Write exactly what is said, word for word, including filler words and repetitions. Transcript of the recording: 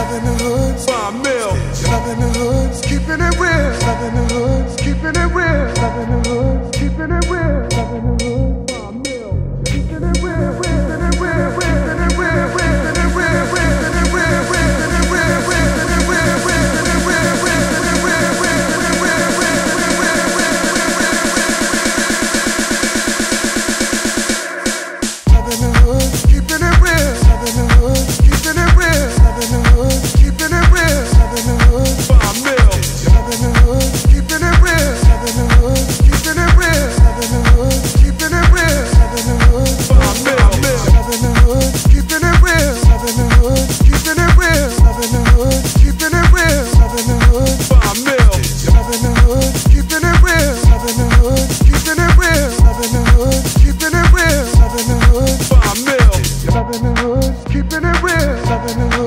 Loving the hood, five mil. Loving the hood, keeping it real. Loving the hood, keeping it real. Loving the hood, keeping it real. Loving the hood, five mil. Keeping it real, keeping it real, keeping it real, keeping it real, keeping it real, keeping it real, keeping it real, keeping it real, keeping it real, keeping it real, loving the hood, keeping it real. Loving the hood, keeping it real. Loving the hood, keeping it real. Loving the hood, five mil. Loving the hood, keeping it real. Loving the hood, keeping it real. Loving the hood, keeping it real. Loving the hood, five mil. Loving the hood, keeping it real. Loving the hood, keeping it real. Loving the hood, keeping it real. Loving the hood, five mil. Loving the hood, keeping it real. Loving the hood, keeping it real. Loving the hood, keeping it real. Loving the hood, five mil. Loving the hood, keeping it real. Loving the hood.